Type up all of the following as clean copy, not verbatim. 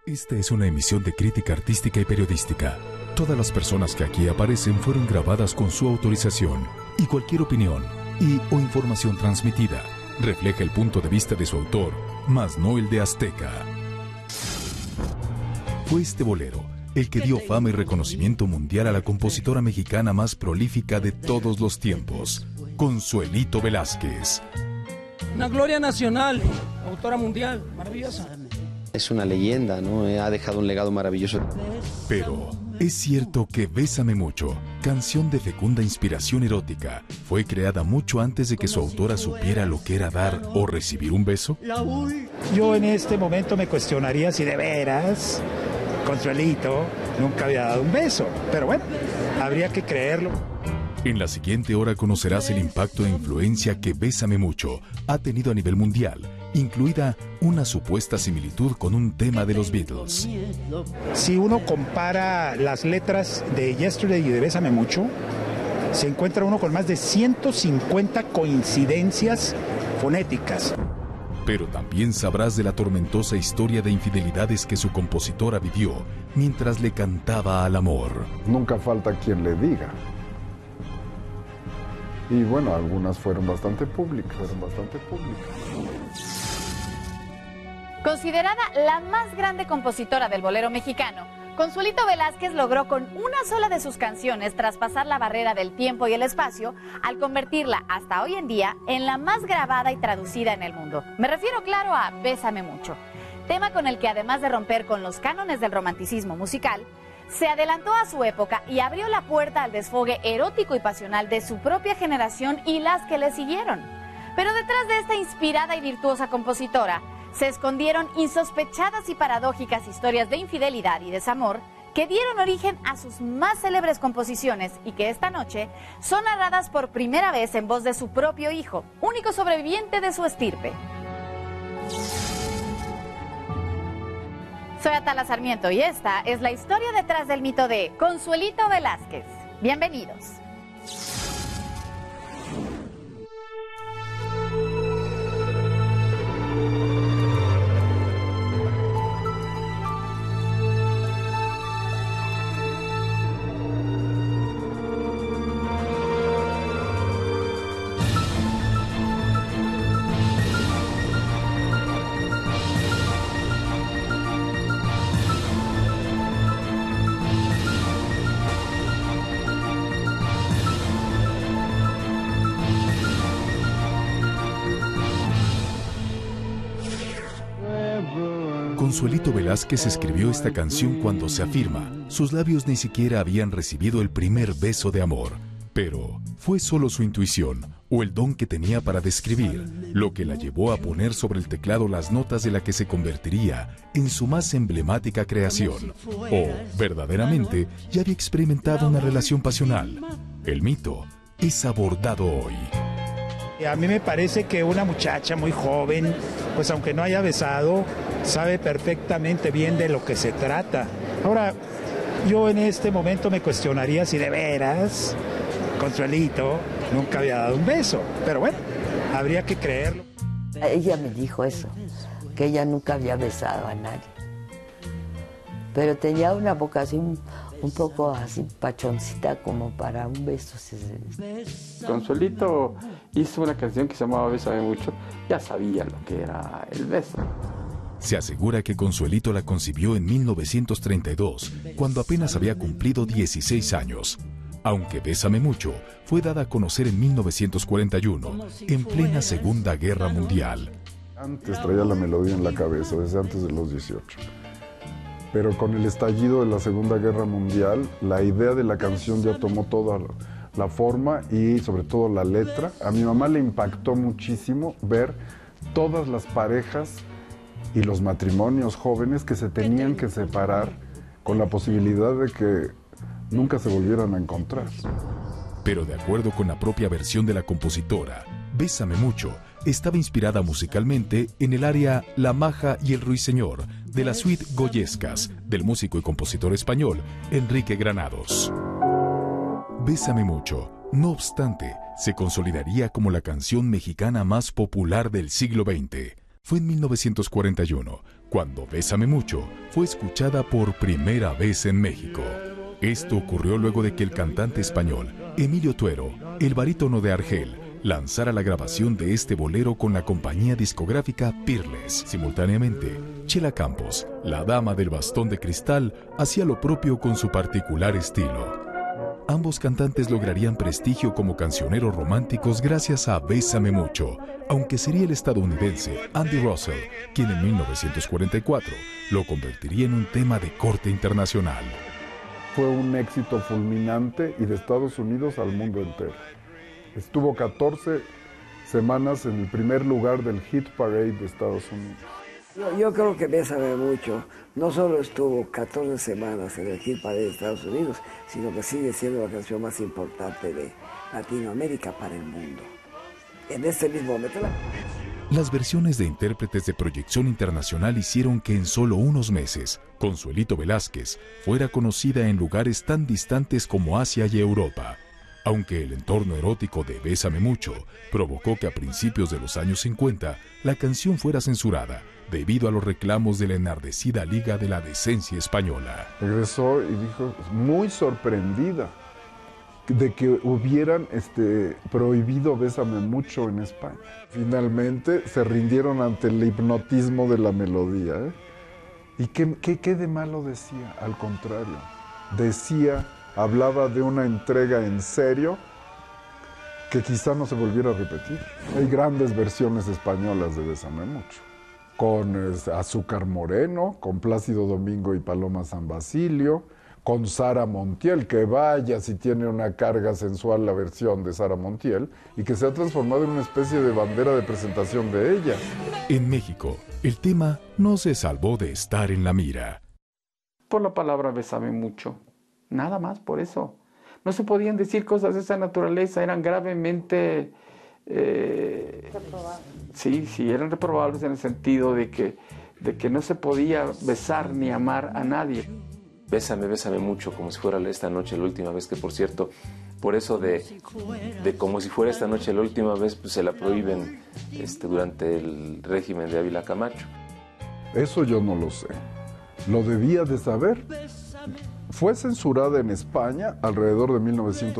Esta es una emisión de crítica artística y periodística. Todas las personas que aquí aparecen fueron grabadas con su autorización y cualquier opinión o información transmitida refleja el punto de vista de su autor, mas no el de Azteca. Fue este bolero el que dio fama y reconocimiento mundial a la compositora mexicana más prolífica de todos los tiempos, Consuelito Velázquez. Una gloria nacional, autora mundial, maravillosa. Es una leyenda, ¿no? Ha dejado un legado maravilloso. Pero, ¿es cierto que Bésame Mucho, canción de fecunda inspiración erótica, fue creada mucho antes de que su autora supiera lo que era dar o recibir un beso? Yo en este momento me cuestionaría si de veras Consuelito nunca había dado un beso. Pero bueno, habría que creerlo. En la siguiente hora conocerás el impacto e influencia que Bésame Mucho ha tenido a nivel mundial, incluida una supuesta similitud con un tema de los Beatles. Si uno compara las letras de Yesterday y de Bésame Mucho, se encuentra uno con más de 150 coincidencias fonéticas. Pero también sabrás de la tormentosa historia de infidelidades que su compositora vivió mientras le cantaba al amor. Nunca falta quien le diga. Y bueno, algunas fueron bastante públicas. Considerada la más grande compositora del bolero mexicano, Consuelito Velázquez logró con una sola de sus canciones traspasar la barrera del tiempo y el espacio al convertirla hasta hoy en día en la más grabada y traducida en el mundo. Me refiero, claro, a Bésame Mucho, tema con el que, además de romper con los cánones del romanticismo musical, se adelantó a su época y abrió la puerta al desfogue erótico y pasional de su propia generación y las que le siguieron. Pero detrás de esta inspirada y virtuosa compositora se escondieron insospechadas y paradójicas historias de infidelidad y desamor que dieron origen a sus más célebres composiciones y que esta noche son narradas por primera vez en voz de su propio hijo, único sobreviviente de su estirpe. Soy Atala Sarmiento y esta es la historia detrás del mito de Consuelito Velázquez. Bienvenidos. Consuelito Velázquez escribió esta canción cuando se afirma, sus labios ni siquiera habían recibido el primer beso de amor. Pero fue solo su intuición o el don que tenía para describir lo que la llevó a poner sobre el teclado las notas de la que se convertiría en su más emblemática creación. O, verdaderamente, ya había experimentado una relación pasional. El mito es abordado hoy. A mí me parece que una muchacha muy joven, pues aunque no haya besado, sabe perfectamente bien de lo que se trata. Ahora, yo en este momento me cuestionaría si de veras Consuelito nunca había dado un beso. Pero bueno, habría que creerlo. Ella me dijo eso, que ella nunca había besado a nadie. Pero tenía una boca así un poco así pachoncita como para un beso. Consuelito hizo una canción que se llamaba Bésame Mucho, ya sabía lo que era el beso. Se asegura que Consuelito la concibió en 1932, cuando apenas había cumplido 16 años. Aunque Bésame Mucho fue dada a conocer en 1941, en plena Segunda Guerra Mundial. Antes traía la melodía en la cabeza, desde antes de los 18. Pero con el estallido de la Segunda Guerra Mundial, la idea de la canción ya tomó toda la forma y sobre todo la letra. A mi mamá le impactó muchísimo ver todas las parejas y los matrimonios jóvenes que se tenían que separar con la posibilidad de que nunca se volvieran a encontrar. Pero de acuerdo con la propia versión de la compositora, Bésame Mucho estaba inspirada musicalmente en el aria La Maja y el Ruiseñor de la suite Goyescas del músico y compositor español Enrique Granados. Bésame Mucho, no obstante, se consolidaría como la canción mexicana más popular del siglo XX. Fue en 1941, cuando Bésame Mucho fue escuchada por primera vez en México. Esto ocurrió luego de que el cantante español Emilio Tuero, el barítono de Argel, lanzara la grabación de este bolero con la compañía discográfica Peerless. Simultáneamente, Chela Campos, la dama del bastón de cristal, hacía lo propio con su particular estilo. Ambos cantantes lograrían prestigio como cancioneros románticos gracias a Bésame Mucho, aunque sería el estadounidense Andy Russell quien en 1944 lo convertiría en un tema de corte internacional. Fue un éxito fulminante y de Estados Unidos al mundo entero. Estuvo 14 semanas en el primer lugar del Hit Parade de Estados Unidos. Yo creo que Bésame Mucho no solo estuvo 14 semanas en el Hit Parade de Estados Unidos, sino que sigue siendo la canción más importante de Latinoamérica para el mundo. En este mismo momento... Las versiones de intérpretes de proyección internacional hicieron que en solo unos meses, Consuelito Velázquez fuera conocida en lugares tan distantes como Asia y Europa. Aunque el entorno erótico de Bésame Mucho provocó que a principios de los años 50 la canción fuera censurada debido a los reclamos de la enardecida Liga de la Decencia Española. Regresó y dijo, muy sorprendida de que hubieran prohibido Bésame Mucho en España. Finalmente se rindieron ante el hipnotismo de la melodía. ¿Y qué de malo decía? Al contrario, hablaba de una entrega en serio que quizá no se volviera a repetir. Hay grandes versiones españolas de Bésame Mucho, con Azúcar Moreno, con Plácido Domingo y Paloma San Basilio, con Sara Montiel, que vaya si tiene una carga sensual la versión de Sara Montiel, y que se ha transformado en una especie de bandera de presentación de ella. En México, el tema no se salvó de estar en la mira. Por la palabra Bésame Mucho. Nada más por eso. No se podían decir cosas de esa naturaleza, eran gravemente... sí, eran reprobables en el sentido de que no se podía besar ni amar a nadie. Bésame, bésame mucho, como si fuera esta noche la última vez, que por cierto, por eso de como si fuera esta noche la última vez, pues se la prohíben durante el régimen de Ávila Camacho. Eso yo no lo sé. Lo debía de saber. Fue censurada en España alrededor de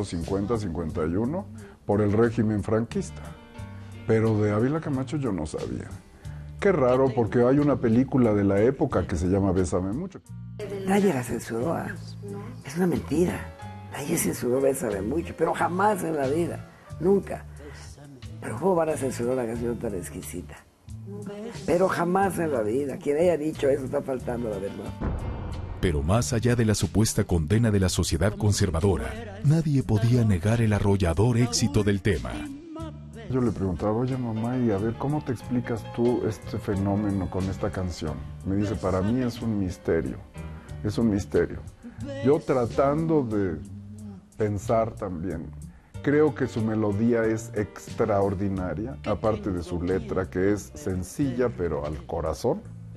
1950-51 por el régimen franquista. Pero de Ávila Camacho yo no sabía. Qué raro, porque hay una película de la época que se llama Bésame Mucho. Nadie la censuró. Es una mentira. Nadie censuró Bésame Mucho, pero jamás en la vida. Nunca. Pero ¿cómo van a censurar una canción tan exquisita? Pero jamás en la vida. Quien haya dicho eso está faltando la verdad. Pero más allá de la supuesta condena de la sociedad conservadora, nadie podía negar el arrollador éxito del tema. Yo le preguntaba, oye mamá, y a ver, ¿cómo te explicas tú este fenómeno con esta canción? Me dice, para mí es un misterio, es un misterio. Yo tratando de pensar también, creo que su melodía es extraordinaria, aparte de su letra, que es sencilla, pero al corazón,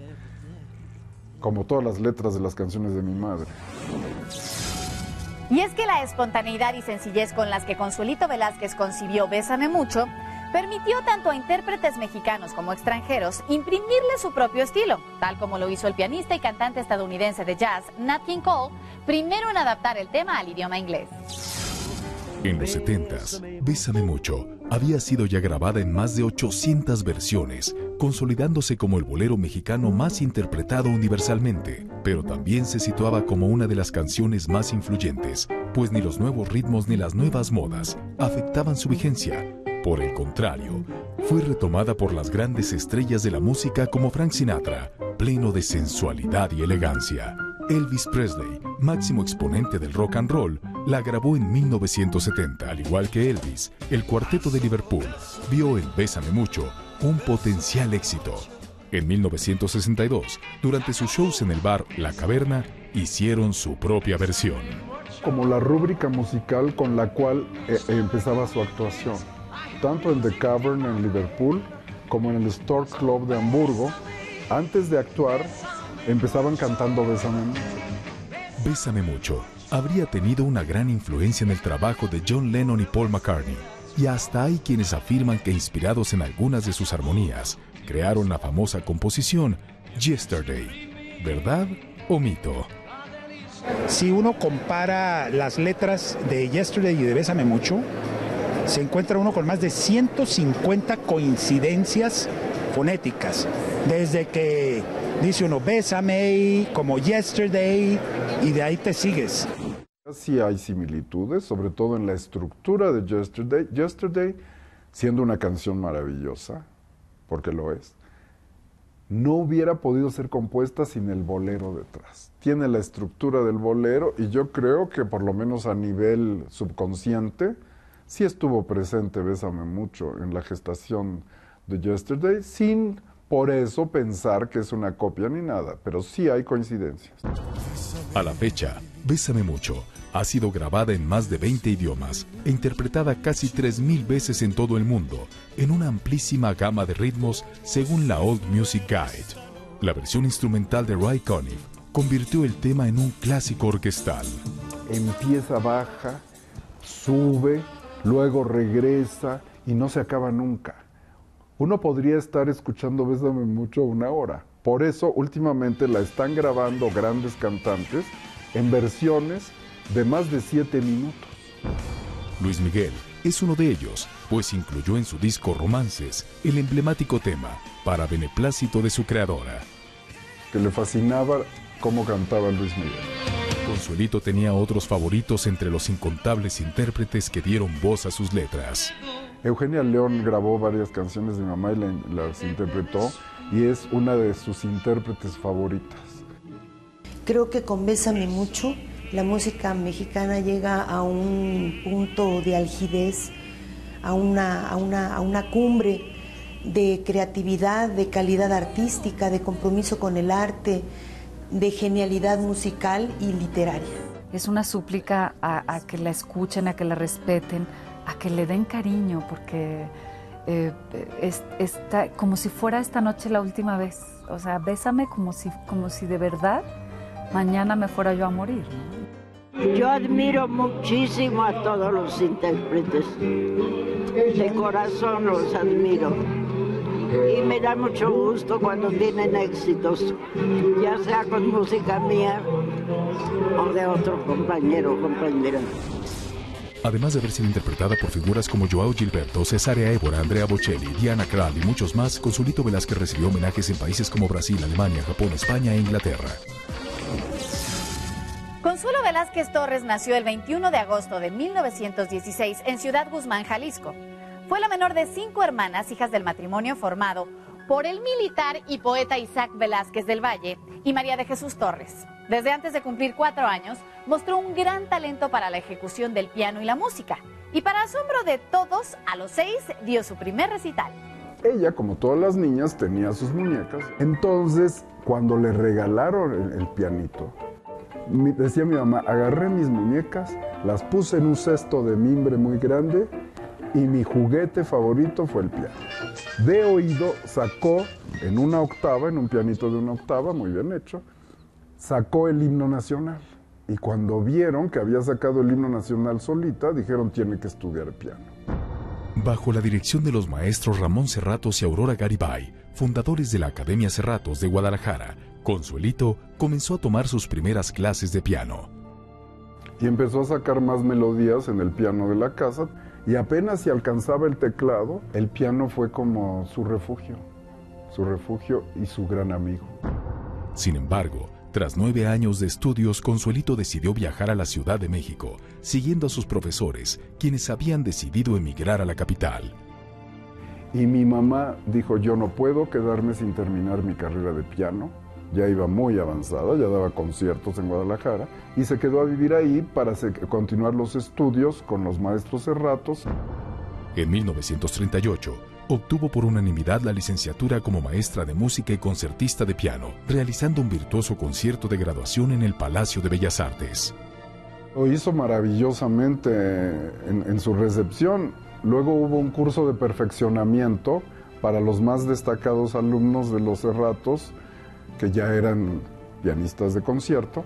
como todas las letras de las canciones de mi madre. Y es que la espontaneidad y sencillez con las que Consuelito Velázquez concibió Bésame Mucho permitió tanto a intérpretes mexicanos como extranjeros imprimirle su propio estilo, tal como lo hizo el pianista y cantante estadounidense de jazz Nat King Cole, primero en adaptar el tema al idioma inglés. En los 70s, Bésame Mucho había sido ya grabada en más de 800 versiones, consolidándose como el bolero mexicano más interpretado universalmente, pero también se situaba como una de las canciones más influyentes, pues ni los nuevos ritmos ni las nuevas modas afectaban su vigencia. Por el contrario, fue retomada por las grandes estrellas de la música como Frank Sinatra, pleno de sensualidad y elegancia. Elvis Presley, máximo exponente del rock and roll, la grabó en 1970. Al igual que Elvis, el Cuarteto de Liverpool vio en Bésame Mucho un potencial éxito. En 1962, durante sus shows en el bar La Caverna, hicieron su propia versión. Como la rúbrica musical con la cual empezaba su actuación, tanto en The Cavern en Liverpool como en el Stork Club de Hamburgo, antes de actuar, empezaban cantando Bésame Mucho. Bésame Mucho habría tenido una gran influencia en el trabajo de John Lennon y Paul McCartney, y hasta hay quienes afirman que inspirados en algunas de sus armonías, crearon la famosa composición Yesterday, ¿verdad o mito? Si uno compara las letras de Yesterday y de Bésame Mucho, se encuentra uno con más de 150 coincidencias fonéticas. Desde que dice uno Bésame, como Yesterday, y de ahí te sigues. Sí hay similitudes, sobre todo en la estructura de Yesterday. Yesterday, siendo una canción maravillosa, porque lo es, no hubiera podido ser compuesta sin el bolero detrás. Tiene la estructura del bolero y yo creo que por lo menos a nivel subconsciente sí estuvo presente Bésame Mucho en la gestación de Yesterday, sin por eso pensar que es una copia ni nada, pero sí hay coincidencias. A la fecha, Bésame Mucho ha sido grabada en más de 20 idiomas e interpretada casi 3.000 veces en todo el mundo, en una amplísima gama de ritmos según la Old Music Guide. La versión instrumental de Ray Conniff convirtió el tema en un clásico orquestal. Empieza baja, sube, luego regresa y no se acaba nunca. Uno podría estar escuchando Bésame Mucho 1 hora. Por eso, últimamente la están grabando grandes cantantes en versiones de más de 7 minutos. Luis Miguel es uno de ellos, pues incluyó en su disco Romances el emblemático tema para beneplácito de su creadora. Que le fascinaba cómo cantaba Luis Miguel. Consuelito tenía otros favoritos entre los incontables intérpretes que dieron voz a sus letras. Eugenia León grabó varias canciones de mi mamá y las interpretó, y es una de sus intérpretes favoritas. Creo que con Bésame Mucho la música mexicana llega a un punto de algidez, a una cumbre de creatividad, de calidad artística, de compromiso con el arte, de genialidad musical y literaria. Es una súplica a que la escuchen, a que la respeten, a que le den cariño, porque está como si fuera esta noche la última vez. O sea, bésame como si de verdad mañana me fuera yo a morir, ¿no? Yo admiro muchísimo a todos los intérpretes. De corazón los admiro. Y me da mucho gusto cuando tienen éxitos, ya sea con música mía o de otro compañero o compañera. Además de haber sido interpretada por figuras como Joao Gilberto, Cesárea Évora, Andrea Bocelli, Diana Krall y muchos más, Consuelito Velázquez recibió homenajes en países como Brasil, Alemania, Japón, España e Inglaterra. Consuelo Velázquez Torres nació el 21 de agosto de 1916 en Ciudad Guzmán, Jalisco. Fue la menor de 5 hermanas, hijas del matrimonio formado por el militar y poeta Isaac Velázquez del Valle y María de Jesús Torres. Desde antes de cumplir 4 años, mostró un gran talento para la ejecución del piano y la música. Y para asombro de todos, a los 6 dio su primer recital. Ella, como todas las niñas, tenía sus muñecas. Entonces, cuando le regalaron el pianito, decía mi mamá, agarré mis muñecas, las puse en un cesto de mimbre muy grande y mi juguete favorito fue el piano. De oído sacó en una octava, en un pianito de una octava, muy bien hecho, sacó el himno nacional. Y cuando vieron que había sacado el himno nacional solita, dijeron, tiene que estudiar piano. Bajo la dirección de los maestros Ramón Serratos y Aurora Garibay, fundadores de la Academia Serratos de Guadalajara, Consuelito comenzó a tomar sus primeras clases de piano. Y empezó a sacar más melodías en el piano de la casa, y apenas si alcanzaba el teclado, el piano fue como su refugio y su gran amigo. Sin embargo, tras 9 años de estudios, Consuelito decidió viajar a la Ciudad de México, siguiendo a sus profesores, quienes habían decidido emigrar a la capital. Y mi mamá dijo, yo no puedo quedarme sin terminar mi carrera de piano. Ya iba muy avanzada, ya daba conciertos en Guadalajara, y se quedó a vivir ahí para continuar los estudios con los maestros Serratos. En 1938, obtuvo por unanimidad la licenciatura como maestra de música y concertista de piano, realizando un virtuoso concierto de graduación en el Palacio de Bellas Artes. Lo hizo maravillosamente en su recepción. Luego hubo un curso de perfeccionamiento para los más destacados alumnos de los Serratos, que ya eran pianistas de concierto,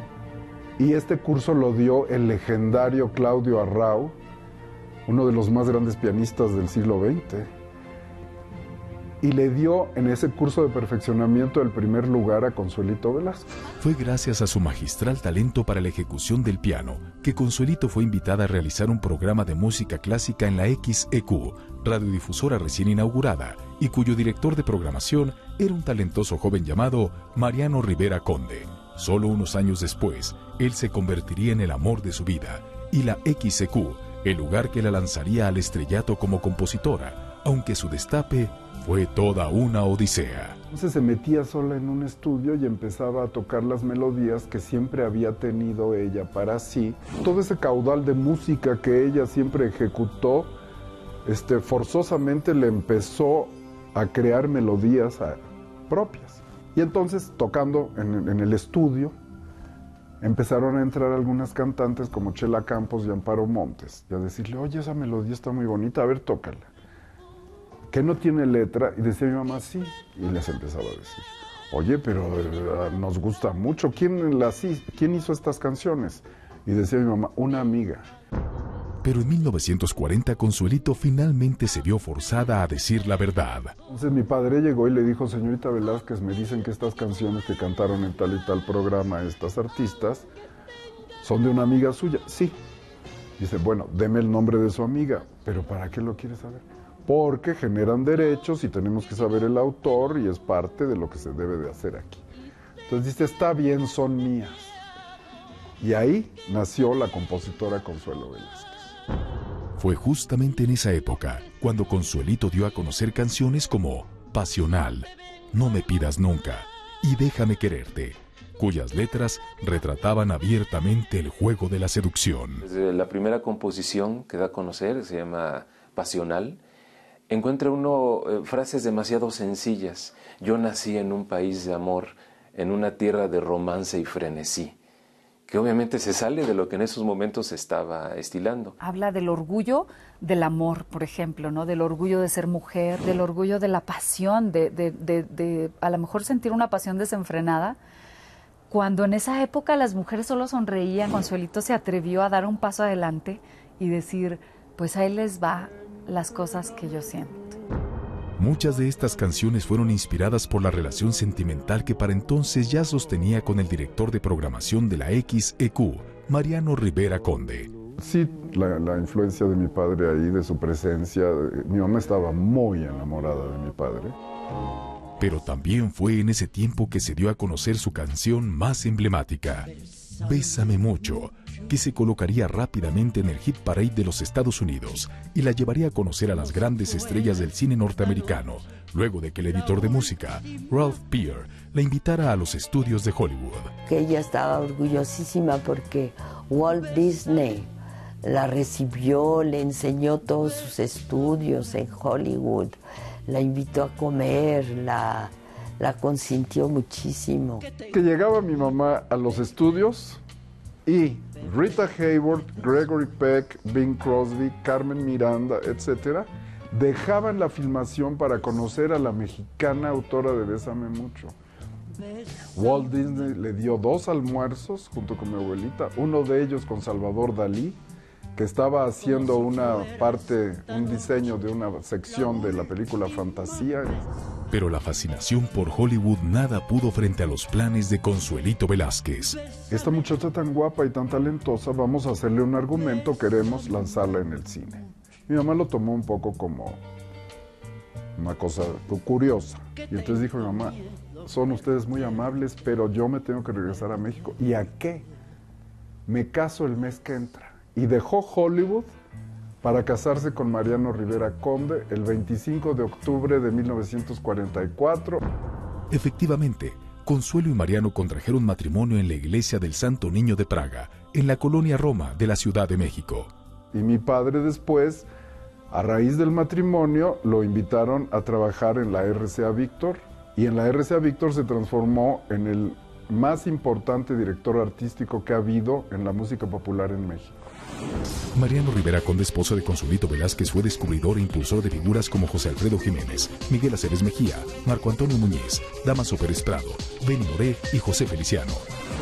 y este curso lo dio el legendario Claudio Arrau, uno de los más grandes pianistas del siglo XX. y le dio en ese curso de perfeccionamiento el primer lugar a Consuelito Velázquez. Fue gracias a su magistral talento para la ejecución del piano que Consuelito fue invitada a realizar un programa de música clásica en la XEQ, radiodifusora recién inaugurada, y cuyo director de programación era un talentoso joven llamado Mariano Rivera Conde. Solo unos años después, él se convertiría en el amor de su vida, y la XEQ, el lugar que la lanzaría al estrellato como compositora, aunque su destape fue toda una odisea. Entonces se metía sola en un estudio y empezaba a tocar las melodías que siempre había tenido ella para sí. Todo ese caudal de música que ella siempre ejecutó, forzosamente le empezó a crear melodías propias. Y entonces, tocando en el estudio, empezaron a entrar algunas cantantes como Chela Campos y Amparo Montes, y a decirle, oye, esa melodía está muy bonita, a ver, tócala. Que no tiene letra, y decía mi mamá, sí, y les empezaba a decir, oye, pero nos gusta mucho, ¿quién hizo estas canciones? Y decía mi mamá, una amiga. Pero en 1940 Consuelito finalmente se vio forzada a decir la verdad. Entonces mi padre llegó y le dijo, señorita Velázquez, me dicen que estas canciones que cantaron en tal y tal programa estas artistas son de una amiga suya. Sí. Dice, bueno, deme el nombre de su amiga. ¿Pero para qué lo quiere saber? Porque generan derechos y tenemos que saber el autor y es parte de lo que se debe de hacer aquí. Entonces dice, está bien, son mías. Y ahí nació la compositora Consuelo Velázquez. Fue justamente en esa época cuando Consuelito dio a conocer canciones como Pasional, No me pidas nunca y Déjame quererte, cuyas letras retrataban abiertamente el juego de la seducción. Desde la primera composición que da a conocer, se llama Pasional, encuentra uno frases demasiado sencillas. Yo nací en un país de amor, en una tierra de romance y frenesí, que obviamente se sale de lo que en esos momentos se estaba estilando. Habla del orgullo del amor, por ejemplo, ¿no? Del orgullo de ser mujer, del orgullo de la pasión, de a lo mejor sentir una pasión desenfrenada. Cuando en esa época las mujeres solo sonreían, Consuelito se atrevió a dar un paso adelante y decir, pues ahí les va las cosas que yo siento. Muchas de estas canciones fueron inspiradas por la relación sentimental que para entonces ya sostenía con el director de programación de la XEQ, Mariano Rivera Conde. Sí, la influencia de mi padre ahí, de su presencia. Mi mamá estaba muy enamorada de mi padre. Pero también fue en ese tiempo que se dio a conocer su canción más emblemática, Bésame mucho, que se colocaría rápidamente en el Hit Parade de los Estados Unidos y la llevaría a conocer a las grandes estrellas del cine norteamericano, luego de que el editor de música, Ralph Peer, la invitara a los estudios de Hollywood. Que ella estaba orgullosísima porque Walt Disney la recibió, le enseñó todos sus estudios en Hollywood, la invitó a comer, la consintió muchísimo. Que llegaba mi mamá a los estudios y Rita Hayworth, Gregory Peck, Bing Crosby, Carmen Miranda, etcétera, dejaban la filmación para conocer a la mexicana autora de Bésame mucho. Walt Disney le dio 2 almuerzos junto con mi abuelita, uno de ellos con Salvador Dalí, que estaba haciendo un diseño de una sección de la película Fantasía. Pero la fascinación por Hollywood nada pudo frente a los planes de Consuelito Velázquez. Esta muchacha tan guapa y tan talentosa, vamos a hacerle un argumento, queremos lanzarla en el cine. Mi mamá lo tomó un poco como una cosa curiosa. Y entonces dijo mi mamá, son ustedes muy amables, pero yo me tengo que regresar a México. ¿Y a qué? Me caso el mes que entra. Y dejó Hollywood para casarse con Mariano Rivera Conde el 25 de octubre de 1944. Efectivamente, Consuelo y Mariano contrajeron matrimonio en la iglesia del Santo Niño de Praga, en la colonia Roma de la Ciudad de México. Y mi padre después, a raíz del matrimonio, lo invitaron a trabajar en la RCA Víctor, y en la RCA Víctor se transformó en el más importante director artístico que ha habido en la música popular en México. Mariano Rivera Conde, esposo de Consuelito Velázquez, fue descubridor e impulsor de figuras como José Alfredo Jiménez, Miguel Aceves Mejía, Marco Antonio Muñiz, Dámaso Pérez Prado, Benny Moré y José Feliciano.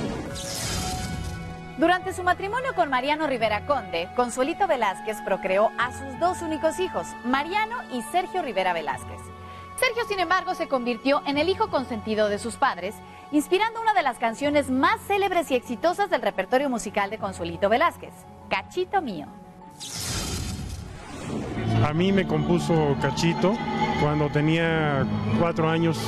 Durante su matrimonio con Mariano Rivera Conde, Consuelito Velázquez procreó a sus 2 únicos hijos, Mariano y Sergio Rivera Velázquez. Se Sergio, sin embargo, se convirtió en el hijo consentido de sus padres, inspirando una de las canciones más célebres y exitosas del repertorio musical de Consuelito Velázquez, Cachito Mío. A mí me compuso Cachito cuando tenía 4 años,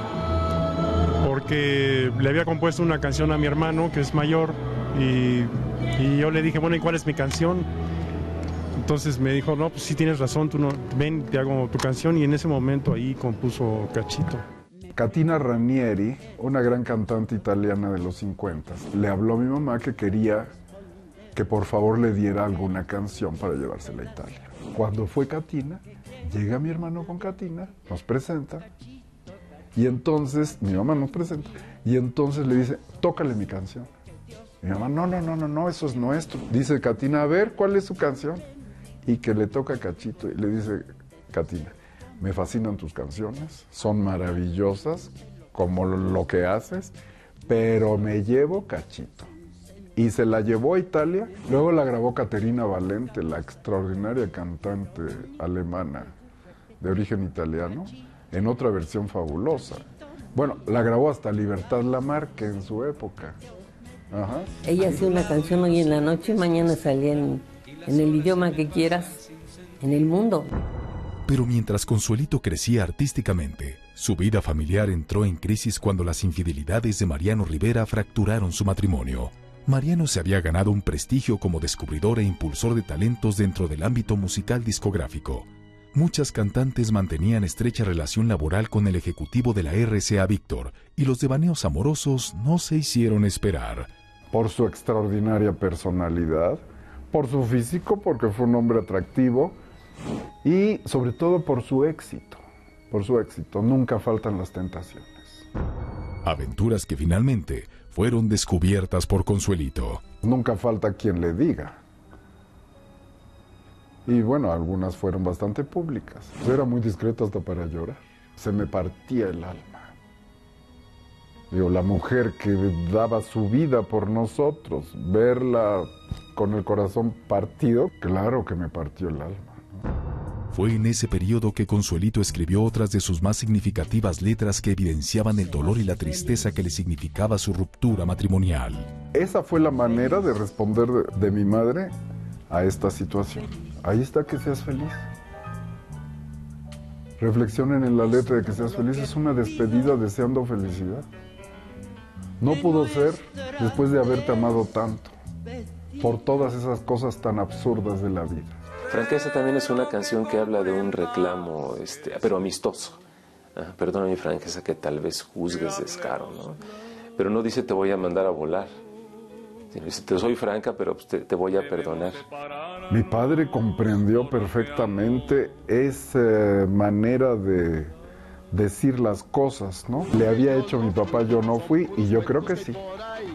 porque le había compuesto una canción a mi hermano, que es mayor, y yo le dije, bueno, ¿y cuál es mi canción? Entonces me dijo, no, pues sí tienes razón, tú no, ven, te hago tu canción, y en ese momento ahí compuso Cachito. Catina Ranieri, una gran cantante italiana de los 50, le habló a mi mamá que quería que por favor le diera alguna canción para llevársela a Italia. Cuando fue Catina, llega mi hermano con Catina, nos presenta, y entonces, mi mamá nos presenta, y entonces le dice, tócale mi canción. Mi mamá, no, eso es nuestro. Dice Catina, a ver, ¿cuál es su canción? Y que le toca a Cachito, y le dice, Catina, me fascinan tus canciones, son maravillosas, como lo que haces, pero me llevo Cachito. Y se la llevó a Italia, luego la grabó Caterina Valente, la extraordinaria cantante alemana de origen italiano, en otra versión fabulosa. Bueno, la grabó hasta Libertad Lamarque en su época. Ajá. Ella hacía una canción hoy en la noche, mañana salía en el idioma que quieras, en el mundo. Pero mientras Consuelito crecía artísticamente, su vida familiar entró en crisis cuando las infidelidades de Mariano Rivera fracturaron su matrimonio. Mariano se había ganado un prestigio como descubridor e impulsor de talentos dentro del ámbito musical discográfico. Muchas cantantes mantenían estrecha relación laboral con el ejecutivo de la RCA Víctor, y los devaneos amorosos no se hicieron esperar. Por su extraordinaria personalidad, por su físico, porque fue un hombre atractivo, y sobre todo por su éxito. Por su éxito, nunca faltan las tentaciones. Aventuras que finalmente fueron descubiertas por Consuelito. Nunca falta quien le diga. Y bueno, algunas fueron bastante públicas. Era muy discreto hasta para llorar. Se me partía el alma. Digo, la mujer que daba su vida por nosotros, verla con el corazón partido, claro que me partió el alma. Fue en ese periodo que Consuelito escribió otras de sus más significativas letras que evidenciaban el dolor y la tristeza que le significaba su ruptura matrimonial. Esa fue la manera de responder de mi madre a esta situación. Ahí está, que seas feliz. Reflexionen en la letra de que seas feliz, es una despedida deseando felicidad. No pudo ser después de haberte amado tanto, por todas esas cosas tan absurdas de la vida. Franqueza también es una canción que habla de un reclamo, pero amistoso. Perdona mi franqueza que tal vez juzgues descaro, ¿no? Pero no dice te voy a mandar a volar. Dice te soy franca, pero te voy a perdonar. Mi padre comprendió perfectamente esa manera de decir las cosas, ¿no? Le había hecho mi papá, yo no fui, y yo creo que sí.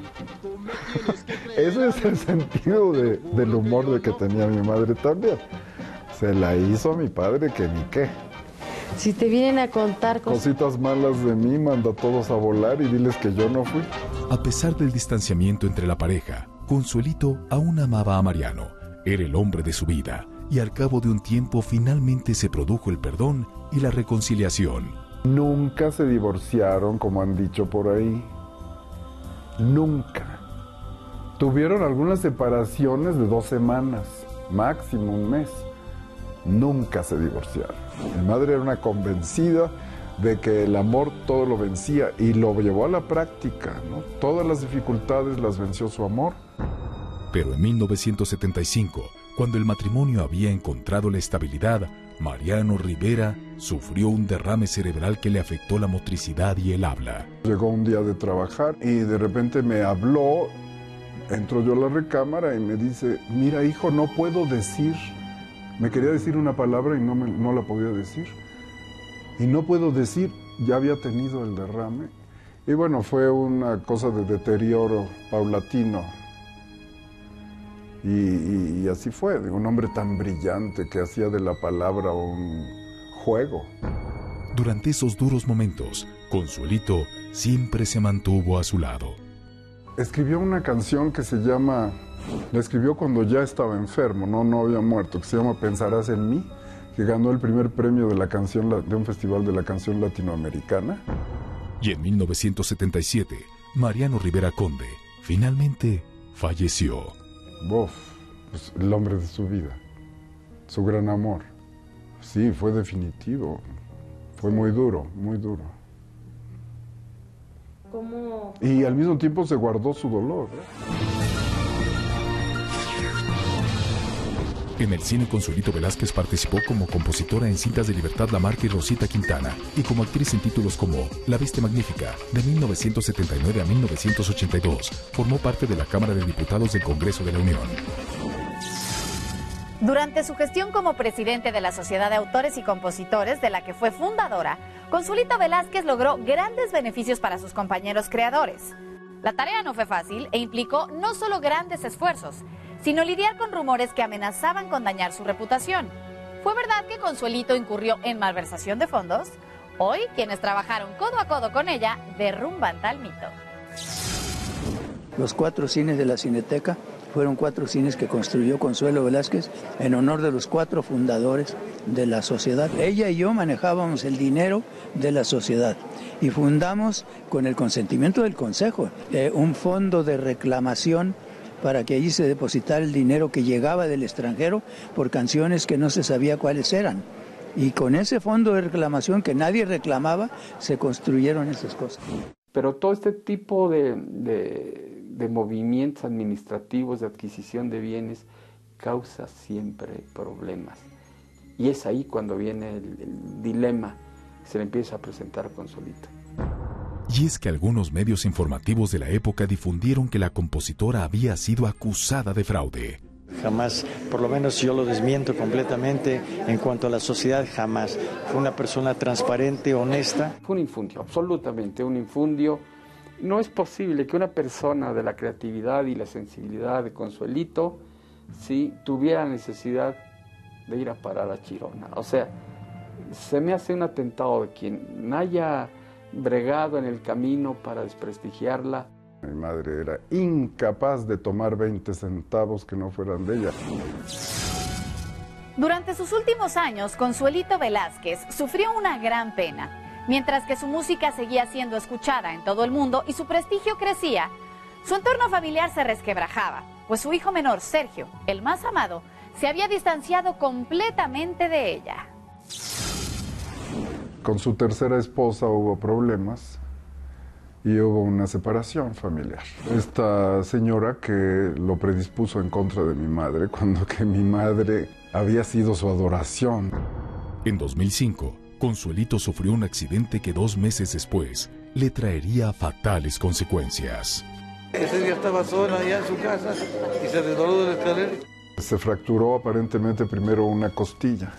Ese es el sentido del humor de que tenía mi madre también. Se la hizo a mi padre que ni qué. Si te vienen a contar cositas malas de mí, manda a todos a volar y diles que yo no fui. A pesar del distanciamiento entre la pareja, Consuelito aún amaba a Mariano. Era el hombre de su vida, y al cabo de un tiempo finalmente se produjo el perdón y la reconciliación. Nunca se divorciaron, como han dicho por ahí. Nunca. Tuvieron algunas separaciones de 2 semanas, máximo un mes. Nunca se divorciaron. Mi madre era una convencida de que el amor todo lo vencía, y lo llevó a la práctica, ¿no? Todas las dificultades las venció su amor. Pero en 1975, cuando el matrimonio había encontrado la estabilidad, Mariano Rivera sufrió un derrame cerebral que le afectó la motricidad y el habla. Llegó un día de trabajar y de repente me habló, entro yo a la recámara y me dice, mira hijo, no puedo decir. Me quería decir una palabra y no la podía decir. Y no puedo decir, ya había tenido el derrame. Y bueno, fue una cosa de deterioro paulatino. Y así fue, un hombre tan brillante que hacía de la palabra un juego. Durante esos duros momentos, Consuelito siempre se mantuvo a su lado. Escribió una canción que se llama, la escribió cuando ya estaba enfermo, no había muerto, que se llama Pensarás en mí, que ganó el primer premio de la canción de un festival de la canción latinoamericana. Y en 1977, Mariano Rivera Conde finalmente falleció. Pues el hombre de su vida, su gran amor. Sí, fue definitivo. Fue muy duro, muy duro. ¿Cómo? Y al mismo tiempo se guardó su dolor. En el cine, Consuelito Velázquez participó como compositora en cintas de Libertad Lamarque y Rosita Quintana, y como actriz en títulos como La Bestia Magnífica, de 1979 a 1982. Formó parte de la Cámara de Diputados del Congreso de la Unión. Durante su gestión como presidente de la Sociedad de Autores y Compositores, de la que fue fundadora, Consuelito Velázquez logró grandes beneficios para sus compañeros creadores. La tarea no fue fácil e implicó no solo grandes esfuerzos, sino lidiar con rumores que amenazaban con dañar su reputación. ¿Fue verdad que Consuelito incurrió en malversación de fondos? Hoy, quienes trabajaron codo a codo con ella derrumban tal mito. Los 4 cines de la Cineteca fueron 4 cines que construyó Consuelo Velázquez en honor de los 4 fundadores de la sociedad. Ella y yo manejábamos el dinero de la sociedad y fundamos, con el consentimiento del Consejo, un fondo de reclamación para que allí se depositara el dinero que llegaba del extranjero por canciones que no se sabía cuáles eran. Y con ese fondo de reclamación que nadie reclamaba, se construyeron esas cosas. Pero todo este tipo de movimientos administrativos de adquisición de bienes causa siempre problemas. Y es ahí cuando viene el dilema que se le empieza a presentar a Consuelito. Y es que algunos medios informativos de la época difundieron que la compositora había sido acusada de fraude. Jamás, por lo menos yo lo desmiento completamente. En cuanto a la sociedad, jamás. Fue una persona transparente, honesta. Fue un infundio, absolutamente un infundio. No es posible que una persona de la creatividad y la sensibilidad de Consuelito sí tuviera necesidad de ir a parar a Chirona. O sea, se me hace un atentado de quien haya bregado en el camino para desprestigiarla. Mi madre era incapaz de tomar 20 centavos que no fueran de ella. Durante sus últimos años, Consuelito Velázquez sufrió una gran pena. Mientras que su música seguía siendo escuchada en todo el mundo y su prestigio crecía, su entorno familiar se resquebrajaba, pues su hijo menor, Sergio, el más amado, se había distanciado completamente de ella. Con su tercera esposa hubo problemas y hubo una separación familiar. Esta señora que lo predispuso en contra de mi madre, cuando que mi madre había sido su adoración. En 2005, Consuelito sufrió un accidente que 2 meses después le traería fatales consecuencias. Ese día estaba sola allá en su casa y se resbaló de la escalera. Se fracturó aparentemente primero una costilla.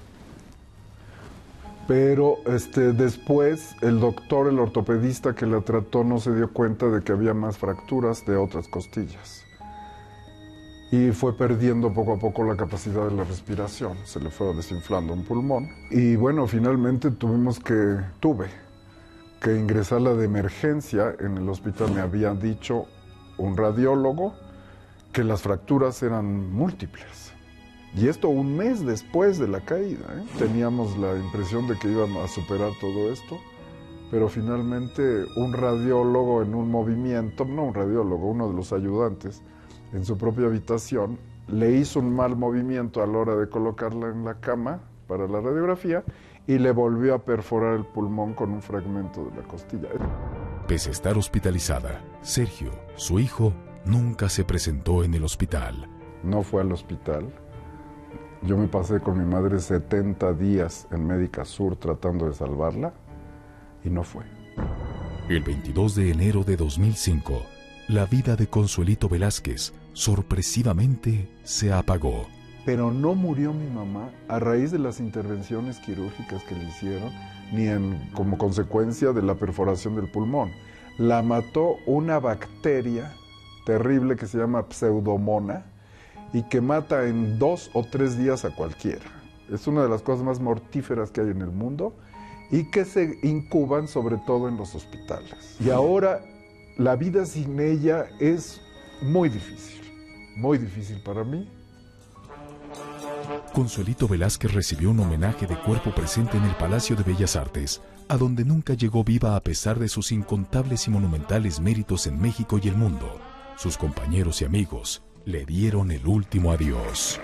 Pero después el doctor, el ortopedista que la trató, no se dio cuenta de que había más fracturas de otras costillas. Y fue perdiendo poco a poco la capacidad de la respiración. Se le fue desinflando un pulmón. Y bueno, finalmente tuve que ingresarla de emergencia en el hospital. Me había dicho un radiólogo que las fracturas eran múltiples. Y esto 1 mes después de la caída, ¿eh? Teníamos la impresión de que iban a superar todo esto, pero finalmente un radiólogo en un movimiento, no un radiólogo, uno de los ayudantes, en su propia habitación, le hizo un mal movimiento a la hora de colocarla en la cama para la radiografía y le volvió a perforar el pulmón con un fragmento de la costilla. Pese a estar hospitalizada, Sergio, su hijo, nunca se presentó en el hospital. No fue al hospital. Yo me pasé con mi madre 70 días en Médica Sur tratando de salvarla y no fue. El 22 de enero de 2005, la vida de Consuelito Velázquez sorpresivamente se apagó. Pero no murió mi mamá a raíz de las intervenciones quirúrgicas que le hicieron, ni como consecuencia de la perforación del pulmón. La mató una bacteria terrible que se llama Pseudomonas y que mata en 2 o 3 días a cualquiera. Es una de las cosas más mortíferas que hay en el mundo y que se incuban sobre todo en los hospitales. Y ahora la vida sin ella es muy difícil para mí. Consuelito Velázquez recibió un homenaje de cuerpo presente en el Palacio de Bellas Artes, a donde nunca llegó viva a pesar de sus incontables y monumentales méritos en México y el mundo. Sus compañeros y amigos le dieron el último adiós.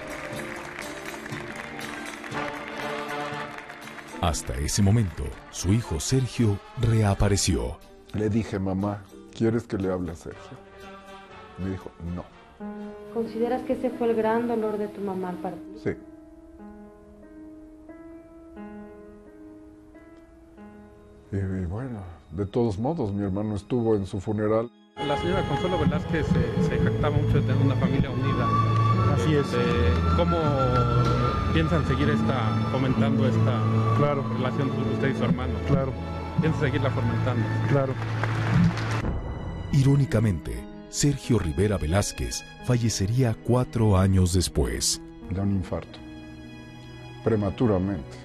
Hasta ese momento, su hijo Sergio reapareció. Le dije, mamá, ¿quieres que le hable a Sergio? Me dijo, no. ¿Consideras que ese fue el gran dolor de tu mamá al partir? Sí. Y bueno, de todos modos, mi hermano estuvo en su funeral. La señora Consuelo Velázquez se jactaba mucho de tener una familia unida. Así es. ¿Cómo piensan seguir fomentando esta relación entre usted y su hermano? Claro. ¿Piensan seguirla fomentando? Claro. Irónicamente, Sergio Rivera Velázquez fallecería 4 años después. De un infarto. Prematuramente.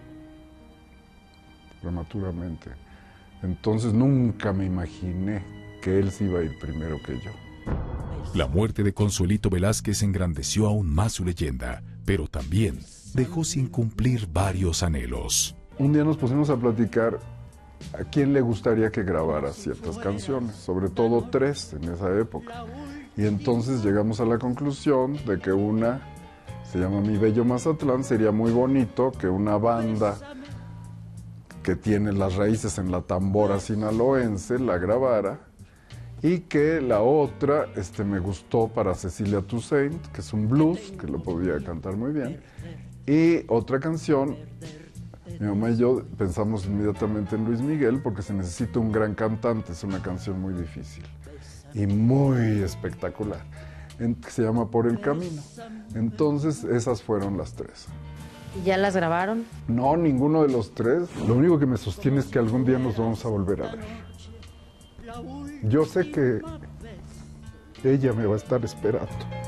Entonces nunca me imaginé que él se iba a ir primero que yo. La muerte de Consuelito Velázquez engrandeció aún más su leyenda, pero también dejó sin cumplir varios anhelos. Un día nos pusimos a platicar a quién le gustaría que grabara ciertas canciones, sobre todo 3 en esa época. Y entonces llegamos a la conclusión de que una se llama Mi Bello Mazatlán, sería muy bonito que una banda que tiene las raíces en la tambora sinaloense la grabara, y que la otra me gustó para Cecilia Toussaint, que es un blues, que lo podía cantar muy bien, y otra canción, mi mamá y yo pensamos inmediatamente en Luis Miguel, porque se necesita un gran cantante, es una canción muy difícil y muy espectacular, que se llama Por el Camino. Entonces esas fueron las 3. ¿Ya las grabaron? No, ninguno de los 3. Lo único que me sostiene es que algún día nos vamos a volver a ver. Yo sé que ella me va a estar esperando.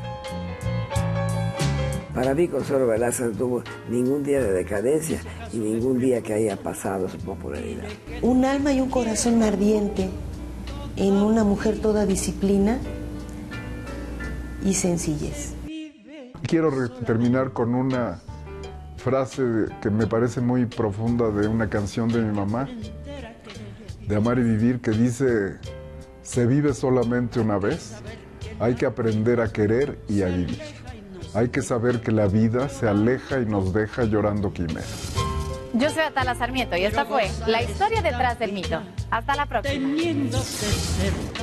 Para mí, Consuelo Velázquez no tuvo ningún día de decadencia y ningún día que haya pasado su popularidad. Un alma y un corazón ardiente en una mujer toda disciplina y sencillez. Quiero terminar con una frase que me parece muy profunda de una canción de mi mamá, de Amar y Vivir, que dice: se vive solamente una vez, hay que aprender a querer y a vivir. Hay que saber que la vida se aleja y nos deja llorando quimeras. Yo soy Atala Sarmiento y esta fue la historia detrás del mito. Hasta la próxima.